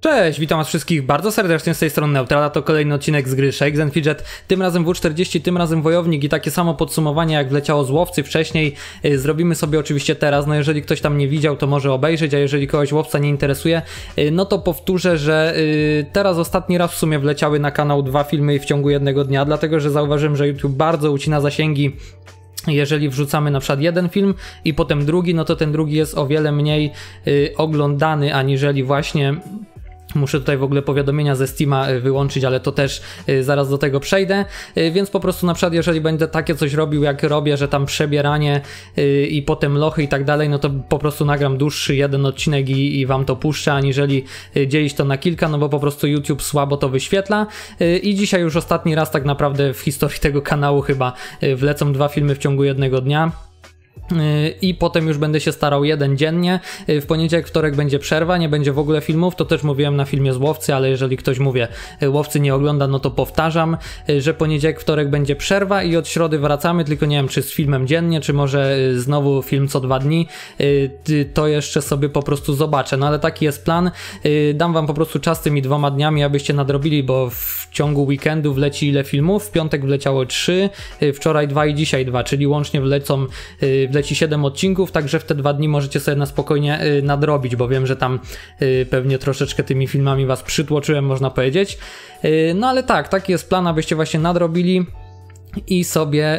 Cześć, witam was wszystkich bardzo serdecznie z tej strony Neutrala, to kolejny odcinek z gry Shakes and Fidget, tym razem W40, tym razem Wojownik i takie samo podsumowanie jak wleciało z Łowcy wcześniej zrobimy sobie oczywiście teraz, no jeżeli ktoś tam nie widział to może obejrzeć, a jeżeli kogoś Łowca nie interesuje, no to powtórzę, że teraz ostatni raz w sumie wleciały na kanał 2 filmy w ciągu jednego dnia, dlatego że zauważyłem, że YouTube bardzo ucina zasięgi. Jeżeli wrzucamy na przykład jeden film i potem drugi, no to ten drugi jest o wiele mniej oglądany aniżeli właśnie... Muszę tutaj w ogóle powiadomienia ze Steama wyłączyć, ale to też zaraz do tego przejdę, więc po prostu na przykład jeżeli będę takie coś robił jak robię, że tam przebieranie i potem lochy i tak dalej, no to po prostu nagram dłuższy jeden odcinek i wam to puszczę, aniżeli dzielić to na kilka, no bo po prostu YouTube słabo to wyświetla i dzisiaj już ostatni raz tak naprawdę w historii tego kanału chyba wlecą 2 filmy w ciągu jednego dnia. I potem już będę się starał jeden dziennie, w poniedziałek, wtorek będzie przerwa, nie będzie w ogóle filmów, to też mówiłem na filmie z Łowcy, ale jeżeli ktoś Łowcy nie ogląda, no to powtarzam, że poniedziałek, wtorek będzie przerwa i od środy wracamy, tylko nie wiem czy z filmem dziennie, czy może znowu film co 2 dni, to jeszcze sobie po prostu zobaczę, no ale taki jest plan, dam wam po prostu czas tymi 2 dniami, abyście nadrobili, bo w ciągu weekendu wleci ile filmów, w piątek wleciało 3, wczoraj 2 i dzisiaj 2, czyli łącznie wleci 7 odcinków, także w te 2 dni możecie sobie na spokojnie nadrobić, bo wiem, że tam pewnie troszeczkę tymi filmami was przytłoczyłem, można powiedzieć. No ale tak, taki jest plan, abyście właśnie nadrobili i sobie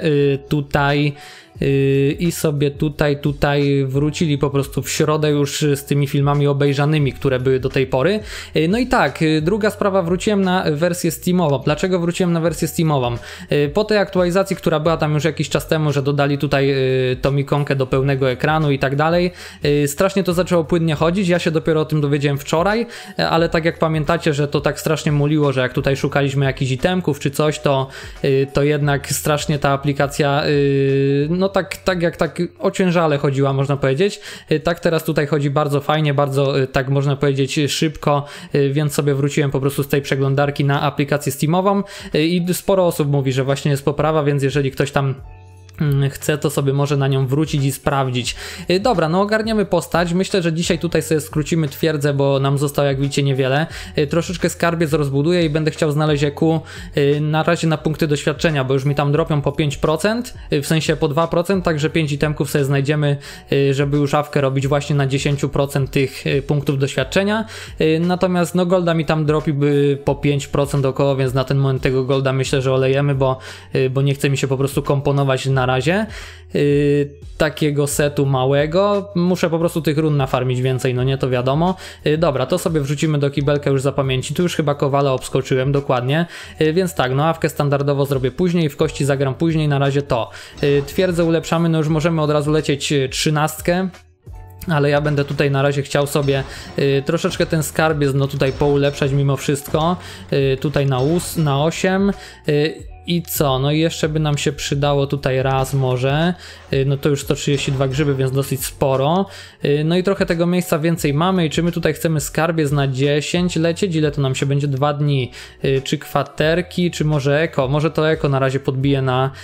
tutaj wrócili po prostu w środę już z tymi filmami obejrzanymi, które były do tej pory. No i tak, druga sprawa, wróciłem na wersję Steamową. Dlaczego wróciłem na wersję Steamową? Po tej aktualizacji, która była tam już jakiś czas temu, że dodali tutaj tą ikonkę do pełnego ekranu i tak dalej, strasznie to zaczęło płynnie chodzić. Ja się dopiero o tym dowiedziałem wczoraj, ale tak jak pamiętacie, że to tak strasznie muliło, że jak tutaj szukaliśmy jakichś itemków czy coś, to jednak strasznie ta aplikacja no tak ociężale chodziła, można powiedzieć. Tak teraz tutaj chodzi bardzo fajnie, bardzo tak można powiedzieć szybko, więc sobie wróciłem po prostu z tej przeglądarki na aplikację Steamową i sporo osób mówi, że właśnie jest poprawa, więc jeżeli ktoś tam chce, to sobie może na nią wrócić i sprawdzić. Dobra, no ogarniamy postać. Myślę, że dzisiaj tutaj sobie skrócimy twierdzę, bo nam zostało jak widzicie niewiele. Troszeczkę skarbiec rozbuduję i będę chciał znaleźć EQ na razie na punkty doświadczenia, bo już mi tam dropią po 5%, w sensie po 2%, także 5 itemków sobie znajdziemy, żeby już awkę robić właśnie na 10% tych punktów doświadczenia. Natomiast no golda mi tam dropi po 5% około, więc na ten moment tego golda myślę, że olejemy, bo nie chce mi się po prostu komponować na razie takiego setu małego. Muszę po prostu tych run nafarmić więcej, no nie, to wiadomo. Dobra, to sobie wrzucimy do kibelka już za pamięci. Tu już chyba kowala obskoczyłem dokładnie, więc tak, no awkę standardowo zrobię później, w kości zagram później, na razie to. Twierdzę ulepszamy, no już możemy od razu lecieć 13. Ale ja będę tutaj na razie chciał sobie troszeczkę ten skarbiec no tutaj poulepszać mimo wszystko. Tutaj na 8. I co? No i jeszcze by nam się przydało tutaj raz może, no to już 132 grzyby, więc dosyć sporo. No i trochę tego miejsca więcej mamy i czy my tutaj chcemy skarbiec na 10 lecieć? Ile to nam się będzie? 2 dni. Czy kwaterki, czy może eko? Może to eko na razie podbiję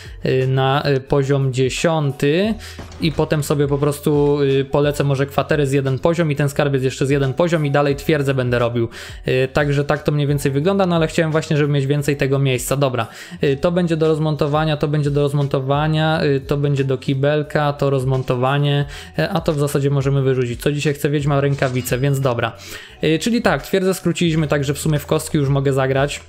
na poziom 10 i potem sobie po prostu polecę może kwatery z 1 poziom i ten skarbiec jeszcze z 1 poziom i dalej twierdzę będę robił. Także tak to mniej więcej wygląda, no ale chciałem właśnie, żeby mieć więcej tego miejsca. Dobra. To będzie do rozmontowania, to będzie do rozmontowania, to będzie do kibelka, to rozmontowanie, a to w zasadzie możemy wyrzucić. Co dzisiaj chce wiedźma? Rękawice, więc dobra. Czyli tak, twierdzę skróciliśmy, także w sumie w kostki już mogę zagrać,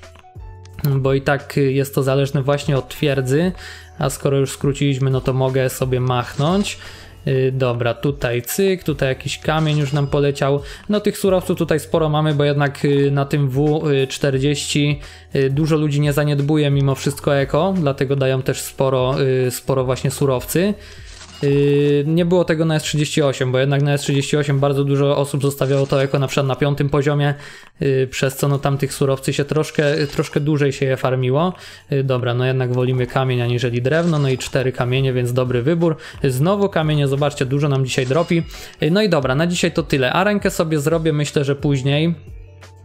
bo i tak jest to zależne właśnie od twierdzy, a skoro już skróciliśmy, no to mogę sobie machnąć. Dobra, tutaj cyk, tutaj jakiś kamień już nam poleciał. No tych surowców tutaj sporo mamy, bo jednak na tym W40 dużo ludzi nie zaniedbuje mimo wszystko eko, dlatego dają też sporo właśnie surowcy. Nie było tego na S38, bo jednak na S38 bardzo dużo osób zostawiało to eko na przykład na 5. poziomie, przez co no tam tych surowcy się troszkę dłużej się je farmiło. Dobra, no jednak wolimy kamień aniżeli drewno, no i 4 kamienie, więc dobry wybór. Znowu kamienie, zobaczcie, dużo nam dzisiaj dropi. No i dobra, na dzisiaj to tyle, a rękę sobie zrobię myślę, że później.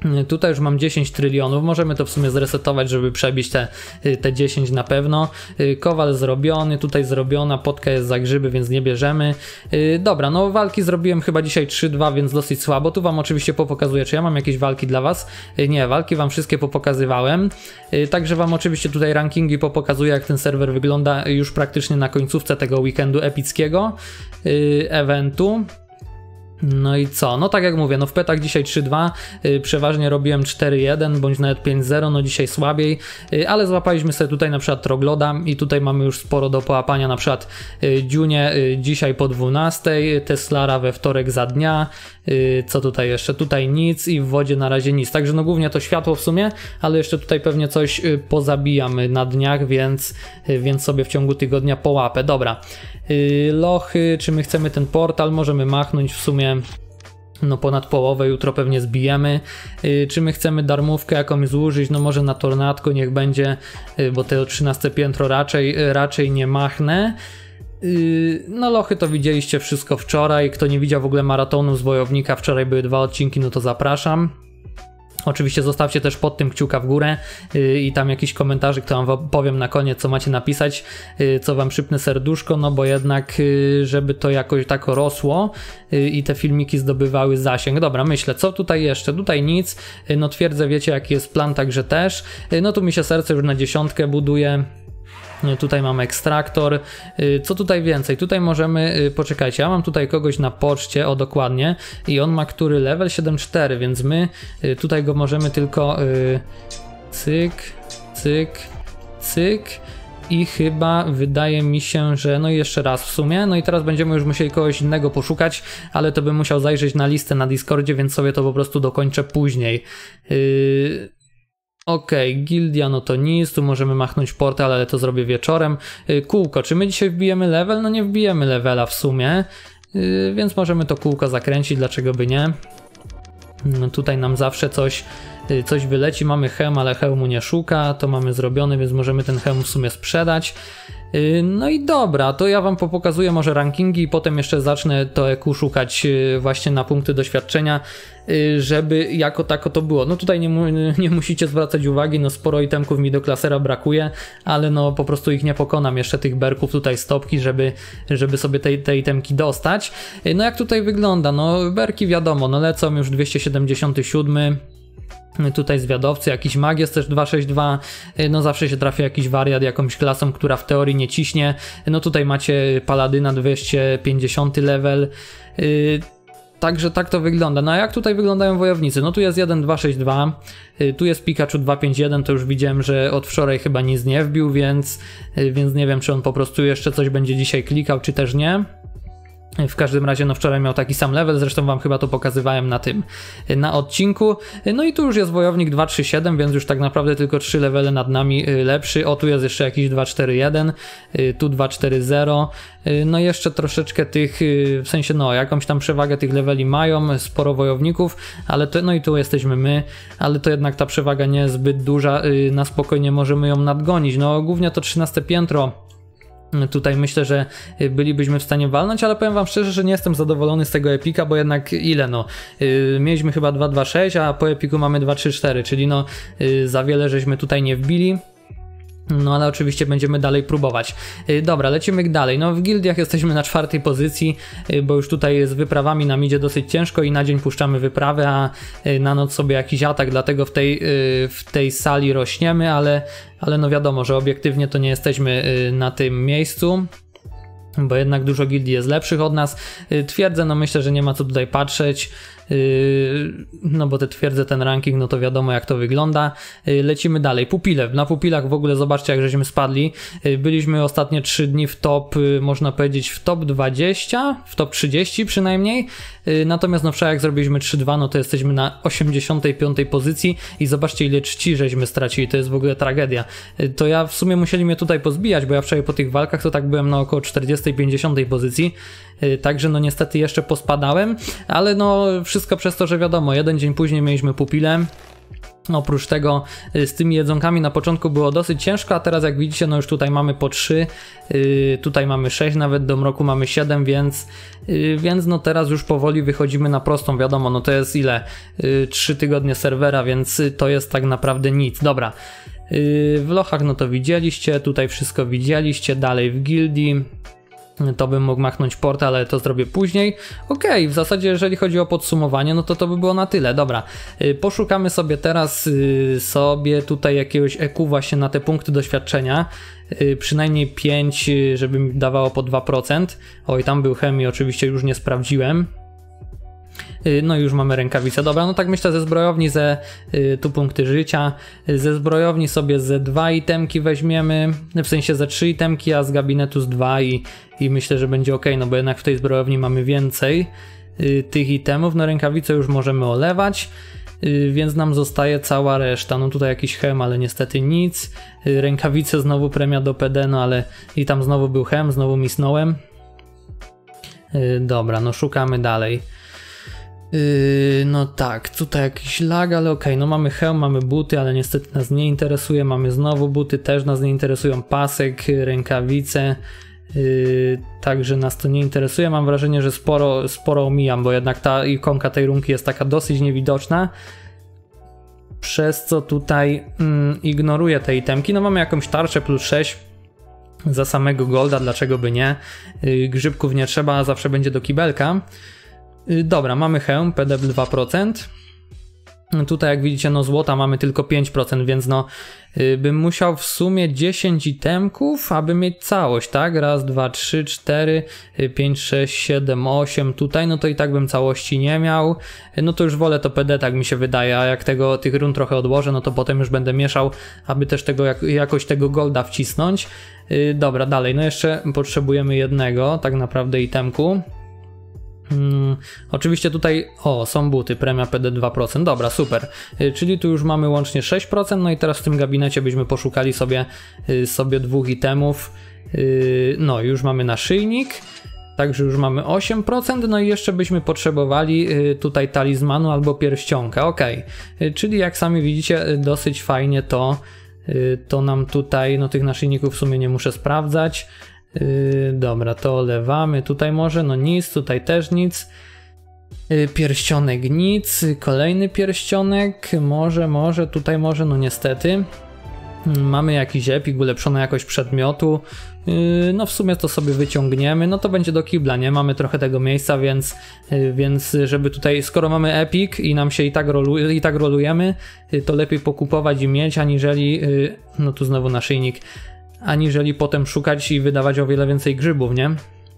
Tutaj już mam 10 trylionów, możemy to w sumie zresetować, żeby przebić te 10 na pewno. Kowal zrobiony, tutaj zrobiona, potka jest za grzyby, więc nie bierzemy. Dobra, no walki zrobiłem chyba dzisiaj 3-2, więc dosyć słabo. Tu wam oczywiście popokazuję, czy ja mam jakieś walki dla was. Nie, walki wam wszystkie popokazywałem. Także wam oczywiście tutaj rankingi popokazuję, jak ten serwer wygląda już praktycznie na końcówce tego weekendu epickiego eventu. No i co? No tak jak mówię, no w petach dzisiaj 3-2, przeważnie robiłem 4-1 bądź nawet 5-0, no dzisiaj słabiej, ale złapaliśmy sobie tutaj na przykład Trogloda i tutaj mamy już sporo do połapania, na przykład Dune dzisiaj po 12, Teslara we wtorek za dnia, co tutaj jeszcze? Tutaj nic i w wodzie na razie nic, także no głównie to światło w sumie, ale jeszcze tutaj pewnie coś pozabijam na dniach, więc sobie w ciągu tygodnia połapę. Dobra, lochy, czy my chcemy ten portal? Możemy machnąć w sumie. No ponad połowę jutro pewnie zbijemy. Czy my chcemy darmówkę jakąś złożyć? No może na tornadko niech będzie, bo te 13 piętro raczej nie machnę. No lochy to widzieliście wszystko wczoraj. Kto nie widział w ogóle maratonu z Wojownika, wczoraj były 2 odcinki, no to zapraszam. Oczywiście zostawcie też pod tym kciuka w górę i tam jakiś komentarz, który wam powiem na koniec, co macie napisać, co wam przypnę serduszko, no bo jednak, żeby to jakoś tak rosło i te filmiki zdobywały zasięg. Dobra, myślę, co tutaj jeszcze? Tutaj nic, no twierdzę, wiecie jaki jest plan, także też. No tu mi się serce już na 10 buduje. Tutaj mamy ekstraktor. Co tutaj więcej? Tutaj możemy, poczekajcie, ja mam tutaj kogoś na poczcie, o dokładnie, i on ma który level 7-4, więc my tutaj go możemy tylko cyk, cyk, cyk i chyba wydaje mi się, że no i jeszcze raz w sumie, no i teraz będziemy już musieli kogoś innego poszukać, ale to bym musiał zajrzeć na listę na Discordzie, więc sobie to po prostu dokończę później. Okej, gildia, no to nic, tu możemy machnąć portal, ale to zrobię wieczorem. Kółko, czy my dzisiaj wbijemy level? No nie wbijemy levela w sumie, więc możemy to kółko zakręcić, dlaczego by nie? No tutaj nam zawsze coś wyleci, mamy hełm, ale hełmu nie szuka, to mamy zrobione, więc możemy ten hełm w sumie sprzedać. No i dobra, to ja wam pokazuję może rankingi i potem jeszcze zacznę to EQ szukać właśnie na punkty doświadczenia, żeby jako tako to było. No tutaj nie musicie zwracać uwagi, no sporo itemków mi do klasera brakuje, ale no po prostu ich nie pokonam, jeszcze tych berków tutaj stopki, żeby sobie te itemki dostać. No jak tutaj wygląda? No berki wiadomo, no lecą już 277. Tutaj zwiadowcy, jakiś mag jest też 262, no zawsze się trafia jakiś wariat jakąś klasą, która w teorii nie ciśnie. No tutaj macie paladyna 250 level, także tak to wygląda. No a jak tutaj wyglądają wojownicy? No tu jest 1262, tu jest Pikachu 251, to już widziałem, że od wczoraj chyba nic nie wbił, więc nie wiem, czy on po prostu jeszcze coś będzie dzisiaj klikał, czy też nie. W każdym razie no wczoraj miał taki sam level, zresztą wam chyba to pokazywałem na odcinku. No i tu już jest wojownik 237, więc już tak naprawdę tylko 3 levele nad nami lepszy. O, tu jest jeszcze jakiś 241, tu 240. No jeszcze troszeczkę tych, w sensie no jakąś tam przewagę tych leveli mają, sporo wojowników, ale to, no i tu jesteśmy my, ale to jednak ta przewaga nie jest zbyt duża, na spokojnie możemy ją nadgonić. No głównie to 13 piętro. Tutaj myślę, że bylibyśmy w stanie walnąć, ale powiem wam szczerze, że nie jestem zadowolony z tego epika, bo jednak ile no, mieliśmy chyba 2.2.6, a po epiku mamy 2.3.4, czyli no za wiele żeśmy tutaj nie wbili. No ale oczywiście będziemy dalej próbować. Dobra, lecimy dalej. No w gildiach jesteśmy na 4. pozycji, bo już tutaj z wyprawami nam idzie dosyć ciężko i na dzień puszczamy wyprawę, a na noc sobie jakiś atak, dlatego w tej sali rośniemy, ale no wiadomo, że obiektywnie to nie jesteśmy na tym miejscu, bo jednak dużo gildii jest lepszych od nas. Twierdzę, no myślę, że nie ma co tutaj patrzeć, no bo te twierdze, ten ranking, no to wiadomo jak to wygląda. Lecimy dalej. Pupile. Na pupilach w ogóle zobaczcie jak żeśmy spadli. Byliśmy ostatnie 3 dni w top, można powiedzieć w top 20, w top 30 przynajmniej. Natomiast no wczoraj jak zrobiliśmy 3-2, no to jesteśmy na 85 pozycji i zobaczcie ile czci żeśmy stracili, to jest w ogóle tragedia. To ja w sumie musieli mnie tutaj pozbijać, bo ja wczoraj po tych walkach to tak byłem na około 40-50 pozycji. Także no niestety jeszcze pospadałem, ale no wszystko przez to, że wiadomo, jeden dzień później mieliśmy pupile. Oprócz tego z tymi jedzonkami na początku było dosyć ciężko, a teraz jak widzicie, no już tutaj mamy po 3, tutaj mamy 6, nawet do mroku mamy 7, więc no teraz już powoli wychodzimy na prostą, wiadomo, no to jest ile? 3 tygodnie serwera, więc to jest tak naprawdę nic. Dobra, w lochach no to widzieliście, tutaj wszystko widzieliście, dalej w gildii. To bym mógł machnąć portal, ale to zrobię później. Okej, w zasadzie jeżeli chodzi o podsumowanie, no to by było na tyle. Dobra, poszukamy sobie teraz tutaj jakiegoś EQ właśnie na te punkty doświadczenia. Przynajmniej 5, żeby mi dawało po 2%. Oj, tam był chemii, oczywiście już nie sprawdziłem. No i już mamy rękawice. Dobra, no tak myślę, ze zbrojowni tu punkty życia. Ze zbrojowni sobie ze 2 itemki weźmiemy, w sensie ze 3 itemki, a z gabinetu z 2 i myślę, że będzie ok, no bo jednak w tej zbrojowni mamy więcej tych itemów. No rękawice już możemy olewać, więc nam zostaje cała reszta. No tutaj jakiś hem, ale niestety nic. Rękawice znowu premia do PD, no ale i tam znowu był hem, znowu misnąłem. Dobra, no szukamy dalej. No tak, tutaj jakiś lag, ale okej, no mamy hełm, mamy buty, ale niestety nas nie interesuje, mamy znowu buty, też nas nie interesują, pasek, rękawice, także nas to nie interesuje. Mam wrażenie, że sporo omijam, bo jednak ta ikonka tej runki jest taka dosyć niewidoczna, przez co tutaj ignoruję te itemki. No mamy jakąś tarczę plus 6 za samego golda, dlaczego by nie, grzybków nie trzeba, zawsze będzie do kibelka. Dobra, mamy hełm, PD 2%. Tutaj jak widzicie, no złota mamy tylko 5%, więc no bym musiał w sumie 10 itemków, aby mieć całość, tak? Raz, 2, 3, 4, 5, 6, 7, 8 tutaj, no to i tak bym całości nie miał. No to już wolę to PD, tak mi się wydaje, a jak tych run trochę odłożę, no to potem już będę mieszał, aby też jakoś tego golda wcisnąć. Dobra, dalej, no jeszcze potrzebujemy jednego tak naprawdę itemku. Oczywiście tutaj, są buty, premia PD 2%, dobra, super, czyli tu już mamy łącznie 6%, no i teraz w tym gabinecie byśmy poszukali sobie 2 itemów, no już mamy naszyjnik, także już mamy 8%, no i jeszcze byśmy potrzebowali tutaj talizmanu albo pierścionka, ok, czyli jak sami widzicie, dosyć fajnie to nam tutaj, no tych naszyjników w sumie nie muszę sprawdzać. Dobra, to olewamy, tutaj może, no nic, tutaj też nic. Pierścionek nic, kolejny pierścionek, może, tutaj może, no niestety. Mamy jakiś epik, ulepszona jakość przedmiotu, no w sumie to sobie wyciągniemy, no to będzie do kibla, nie? Mamy trochę tego miejsca, więc żeby tutaj, skoro mamy epik i nam się i tak rolujemy, to lepiej pokupować i mieć, aniżeli, no tu znowu naszyjnik, aniżeli potem szukać i wydawać o wiele więcej grzybów, nie?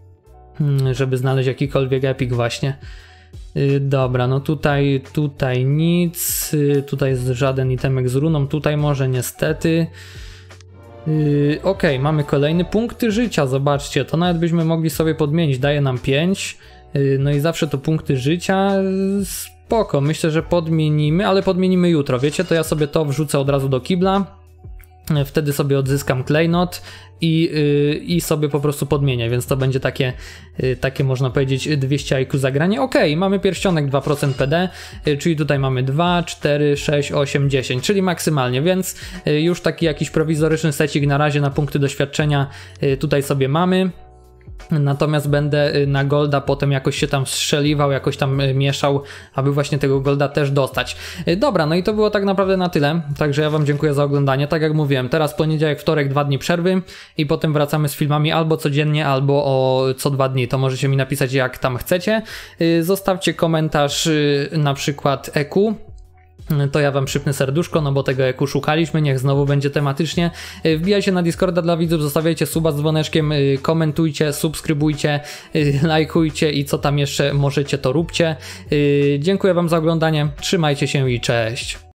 Żeby znaleźć jakikolwiek epik właśnie. Dobra, no tutaj nic, tutaj jest żaden itemek z runą, tutaj może niestety. Ok, mamy kolejny punkty życia, zobaczcie, to nawet byśmy mogli sobie podmienić, daje nam 5, no i zawsze to punkty życia, spoko, myślę, że podmienimy, ale podmienimy jutro, wiecie, to ja sobie to wrzucę od razu do kibla. Wtedy sobie odzyskam klejnot i sobie po prostu podmienię, więc to będzie takie można powiedzieć 200 IQ zagranie. Ok, mamy pierścionek 2% PD, czyli tutaj mamy 2, 4, 6, 8, 10, czyli maksymalnie, więc już taki jakiś prowizoryczny secik na razie na punkty doświadczenia tutaj sobie mamy. Natomiast będę na golda potem jakoś się tam strzeliwał, jakoś tam mieszał, aby właśnie tego golda też dostać. Dobra, no i to było tak naprawdę na tyle, także ja wam dziękuję za oglądanie. Tak jak mówiłem, teraz poniedziałek, wtorek, 2 dni przerwy i potem wracamy z filmami albo codziennie, albo co 2 dni, to możecie mi napisać jak tam chcecie. Zostawcie komentarz na przykład EQ. To ja wam przypnę serduszko, no bo tego EQ szukaliśmy, niech znowu będzie tematycznie. Wbijajcie na Discorda dla widzów, zostawiajcie suba z dzwoneczkiem, komentujcie, subskrybujcie, lajkujcie i co tam jeszcze możecie, to róbcie. Dziękuję wam za oglądanie, trzymajcie się i cześć.